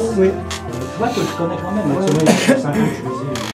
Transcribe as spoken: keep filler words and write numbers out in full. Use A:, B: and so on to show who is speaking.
A: Oui.
B: Tu vois que je connais quand même. Avec ce mec, cinq ans, je faisais.